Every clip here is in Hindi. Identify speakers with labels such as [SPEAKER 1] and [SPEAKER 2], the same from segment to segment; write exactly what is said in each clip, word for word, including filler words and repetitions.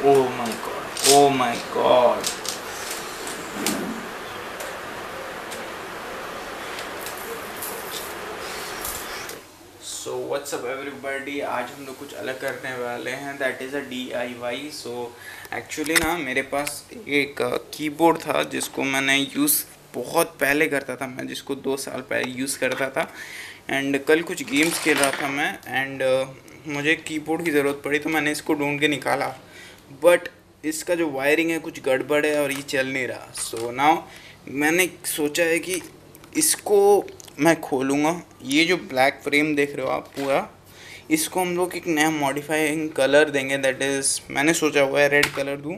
[SPEAKER 1] Oh my god. Oh my god. So what's up everybody, आज हम लोग कुछ अलग करने वाले हैं, that is a D I Y. So actually ना मेरे पास एक कीबोर्ड था जिसको मैंने यूज़ बहुत पहले करता था, मैं जिसको दो साल पहले यूज़ करता था। एंड कल कुछ गेम्स खेल रहा था मैं, एंड uh, मुझे कीबोर्ड की ज़रूरत पड़ी तो मैंने इसको ढूंढ के निकाला, बट इसका जो वायरिंग है कुछ गड़बड़ है और ये चल नहीं रहा। सो so, नाउ मैंने सोचा है कि इसको मैं खोलूँगा। ये जो ब्लैक फ्रेम देख रहे हो आप पूरा, इसको हम लोग एक नया मॉडिफाइंग कलर देंगे, दैट इज़ मैंने सोचा हुआ है रेड कलर दूँ।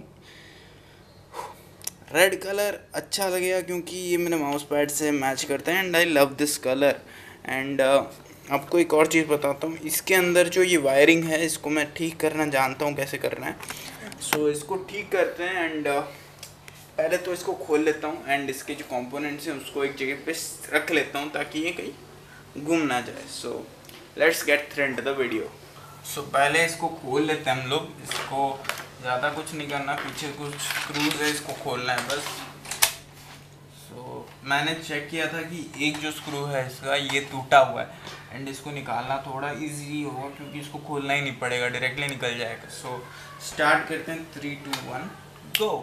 [SPEAKER 1] रेड कलर अच्छा लगेगा क्योंकि ये मेरे माउस पैड से मैच करता है and I love this colour. And आपको एक और चीज़ बताता हूँ, इसके अंदर जो ये वायरिंग है इसको मैं ठीक करना जानता हूँ कैसे करना है। सो so, इसको ठीक करते हैं एंड uh, पहले तो इसको खोल लेता हूँ एंड इसके जो कंपोनेंट्स हैं उसको एक जगह पे रख लेता हूँ ताकि ये कहीं गुम ना जाए। So let's get through into the video. So पहले इसको खोल लेते हैं हम लोग। इसको ज़्यादा कुछ नहीं करना, पीछे कुछ स्क्रूज है इसको खोलना है बस। सो so, मैंने चेक किया था कि एक जो स्क्रू है इसका ये टूटा हुआ है एंड इसको निकालना थोड़ा इजी होगा क्योंकि इसको खोलना ही नहीं पड़ेगा, डायरेक्टली निकल जाएगा। सो so, स्टार्ट करते हैं, थ्री टू वन गो।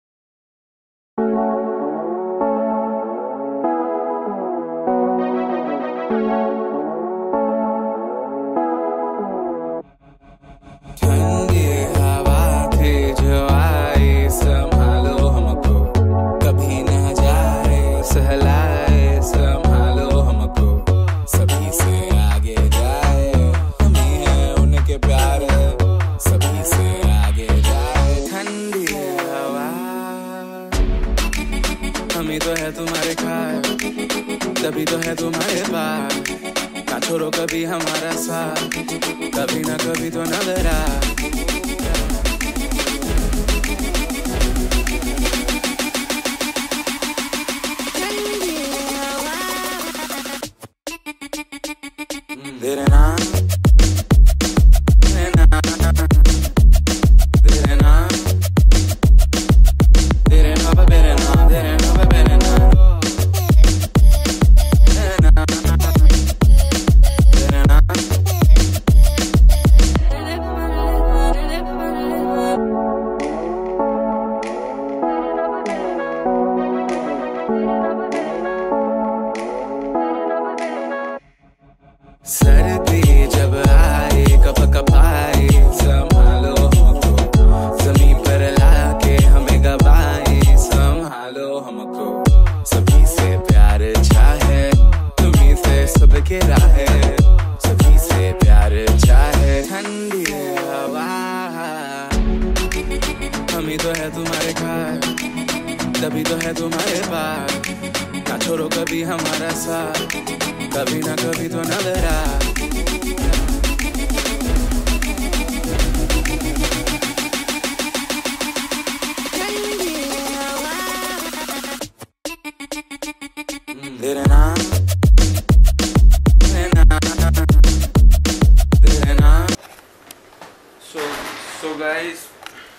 [SPEAKER 2] हमें तो है तुम्हारे ख्याल, तभी तो है तुम्हारे पास। ना छोड़ो कभी हमारा साथ, कभी ना कभी तो नजर आ। तेरे नाम सर्दी जब आए कप कप आए, संभालो हमको जमीन पर लाके हमें गवाए। संभालो हमको सभी से प्यार चाहे, तुम्हीं से सबके राहे, सभी से प्यार चाहे। ठंडी हवा हमें तो है तुम्हारे ख्याल, तभी तो है तुम्हारे पास। ना छोड़ो कभी हमारा साथ, कभी ना कभी तो नजर आ। तेरे नाम तेरे नाम।
[SPEAKER 1] सो सो गाइस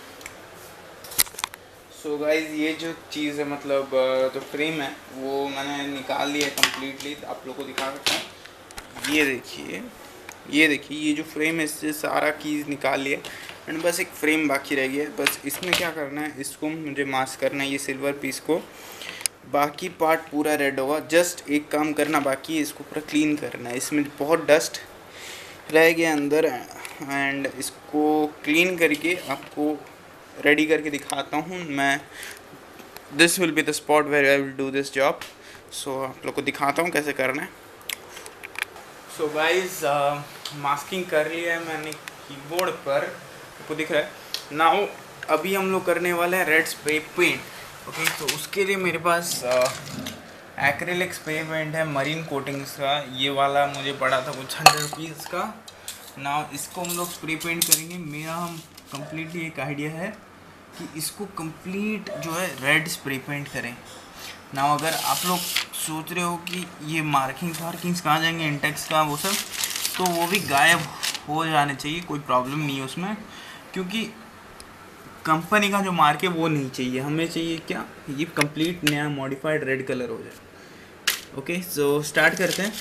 [SPEAKER 1] सो गाइस ये जो चीज़ है, मतलब जो फ्रेम है वो मैंने निकाल लिया है कम्प्लीटली। आप लोगों को दिखा सकता हूँ, ये देखिए ये देखिए ये जो फ्रेम है इससे सारा कीज़ निकाल लिया एंड बस एक फ्रेम बाकी रह गया है। बस इसमें क्या करना है, इसको मुझे मास्क करना है ये सिल्वर पीस को, बाकी पार्ट पूरा रेड होगा। जस्ट एक काम करना बाकी है, इसको पूरा क्लीन करना है। इसमें बहुत डस्ट रह गया अंदर एंड इसको क्लीन करके आपको रेडी करके दिखाता हूँ मैं। This will be the spot where I will do this job. So आप लोग को दिखाता हूँ कैसे करना है। सो गाइस मास्किंग कर लिया है मैंने कीबोर्ड पर, आपको दिख रहा है। नाउ अभी हम लोग करने वाले हैं red spray paint. Okay okay, तो उसके लिए मेरे पास एक्रेलिक स्प्रे पेंट है मरीन कोटिंग्स का, ये वाला मुझे पड़ा था कुछ हंड्रेड रुपीज़ का। नाउ इसको हम लोग स्प्रे पेंट करेंगे। मेरा हम कम्प्लीटली एक आइडिया है कि इसको कंप्लीट जो है रेड स्प्रे पेंट करें। ना अगर आप लोग सोच रहे हो कि ये मार्किंग्स वार्किंग्स कहाँ जाएंगे, इंटेक्स का वो सब, तो वो भी गायब हो जाने चाहिए, कोई प्रॉब्लम नहीं है उसमें, क्योंकि कंपनी का जो मार्क है वो नहीं चाहिए, हमें चाहिए क्या, ये कंप्लीट नया मॉडिफाइड रेड कलर हो जाए। ओके सो स्टार्ट करते हैं।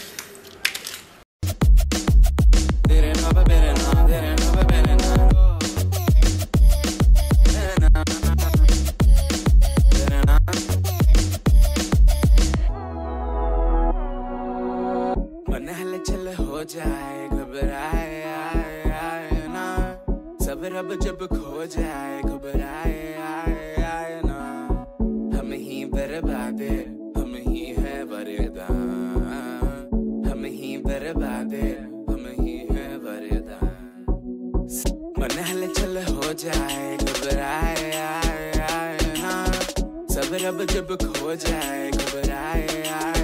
[SPEAKER 2] हो जाए घबराए आए आए ना, सब रब जब खो जाए घबराए आए आए ना, हम ही बर्बादे हम ही है वरदान, हम ही बर्बादे हम ही है वरदान, मन हलचल हो जाए घबराए आए आए ना, सब रब जब खो जाए घबराए आए।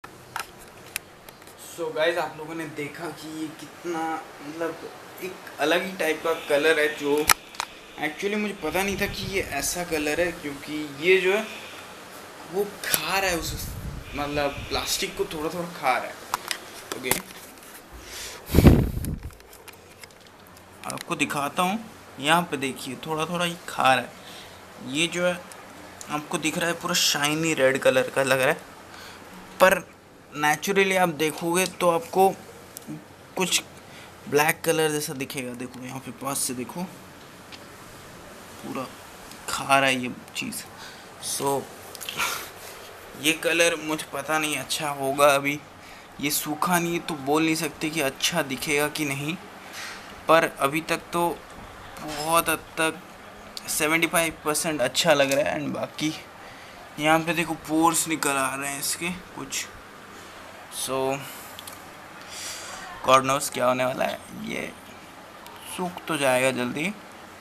[SPEAKER 1] सो so गाइस आप लोगों ने देखा कि ये कितना मतलब एक अलग ही टाइप का कलर है, जो एक्चुअली मुझे पता नहीं था कि ये ऐसा कलर है, क्योंकि ये जो है वो खा रहा है उस मतलब प्लास्टिक को थोड़ा थोड़ा खा रहा है। ओके आपको दिखाता हूँ, यहाँ पे देखिए थोड़ा थोड़ा ये खा रहा है। ये जो है आपको दिख रहा है पूरा शाइनी रेड कलर का लग रहा है, पर नेचुरली आप देखोगे तो आपको कुछ ब्लैक कलर जैसा दिखेगा। देखो यहाँ पे पास से देखो, पूरा खा रहा है ये चीज़। सो so, ये कलर मुझे पता नहीं अच्छा होगा, अभी ये सूखा नहीं है तो बोल नहीं सकते कि अच्छा दिखेगा कि नहीं, पर अभी तक तो बहुत हद तक पचहत्तर परसेंट अच्छा लग रहा है। एंड बाकी यहाँ पे देखो पोर्स निकल आ रहे हैं इसके कुछ। सो गॉड नोस क्या होने वाला है, ये सूख तो जाएगा जल्दी।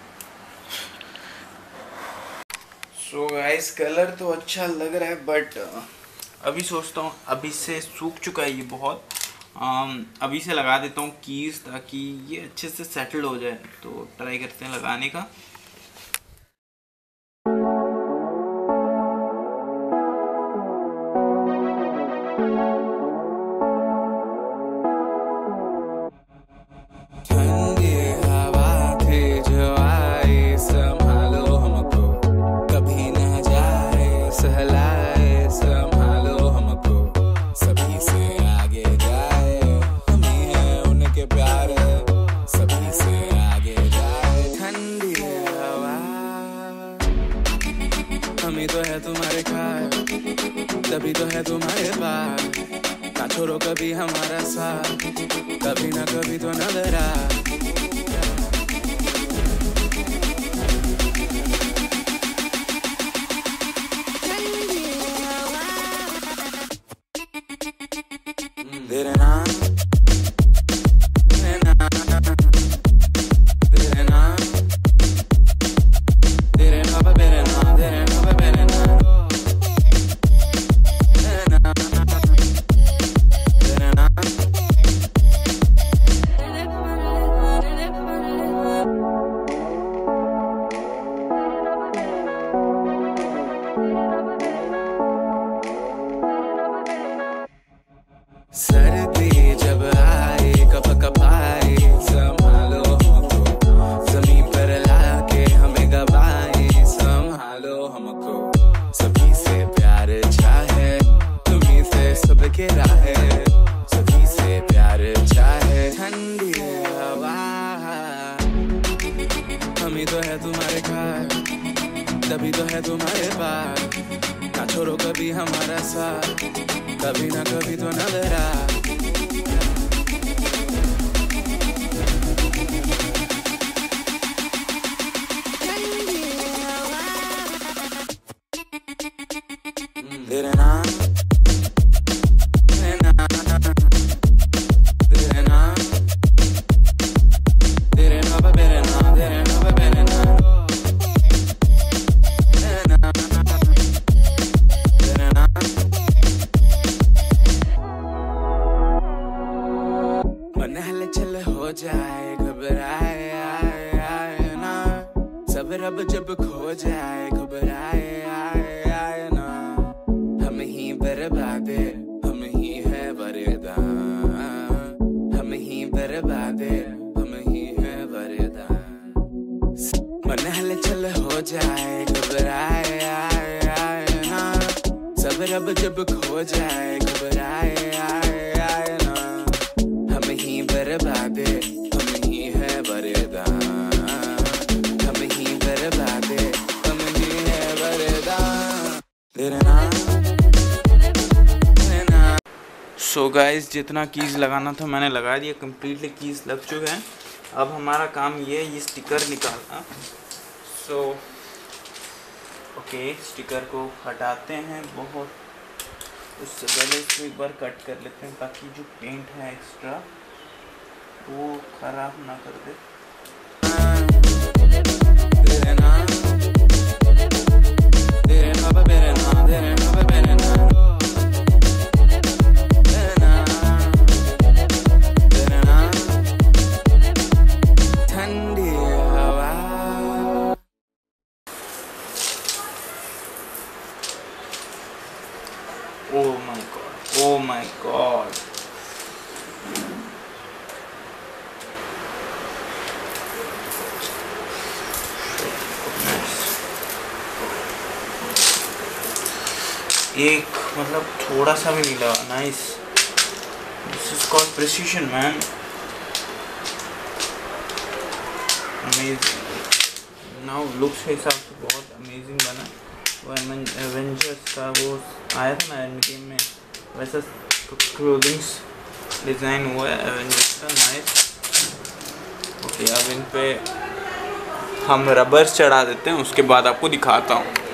[SPEAKER 1] सो गाइस कलर तो अच्छा लग रहा है, बट अभी सोचता हूँ अभी से सूख चुका है ये बहुत, आम, अभी से लगा देता हूँ कीज ताकि ये अच्छे से सेटल हो जाए। तो ट्राई करते हैं लगाने का।
[SPEAKER 2] हमें तो है तुम्हारे ख्याल, तभी तो है तुम्हारे पास, ना छोड़ो कभी हमारा साथ, कभी ना कभी तो नजर आ। तेरे नाम सर्दी जब आए कप कप आए, संभालो हमको, जमीन पर लाके हमें गवाए, संभालो हमको, सभी से प्यार चाहे, तुम्हीं से सबके राहे, सभी से प्यार चाहे, ठंडी हवा, हमें तो है तुम्हारे ख्याल, तभी तो है तुम्हारे पास, ना छोड़ो कभी हमारा साथ, कभी ना कभी तो नजर आ। तेरे नाम तेरे नाम तेरे नाम तेरे नाम तेरे नाम तेरे नाम तेरे नाम तेरे नाम। मन हलचल हो जाए घबराए आए आए ना, सब रब जब खो जाए घबराए आए आए ना, हम ही बर्बादे हम ही है वरदान, हम ही बर्बादे हम ही है वरदान, मन हलचल हो जाए घबराए आए आए ना, सब रब जब खो जाए घबराए आए आए ना, हम ही बर्बादे हम ही है बरदान, हम ही बर्बादे हम ही है बरदान, तेरे नाम।
[SPEAKER 1] सो so गाइस, जितना कीज़ लगाना था मैंने लगा दिया, कम्प्लीटली कीज़ लग चुके हैं। अब हमारा काम ये है ये स्टिकर निकालना। सो ओके, स्टिकर को हटाते हैं। बहुत उससे पहले इसको एक बार कट कर लेते हैं ताकि जो पेंट है एक्स्ट्रा वो ख़राब ना कर दे। Oh my god, oh my god. एक मतलब थोड़ा सा भी नहीं लगा। Nice, this is called precision man, amazing. Now looks के हिसाब से बहुत अमेजिंग बना। वो एवेंजर्स का वो आया था ना एंड गेम में, वैसा क्लोथिंग्स डिज़ाइन हुआ है एवेंजर्स का। नाइस। ओके, अब इन पे हम रबर चढ़ा देते हैं, उसके बाद आपको दिखाता हूँ।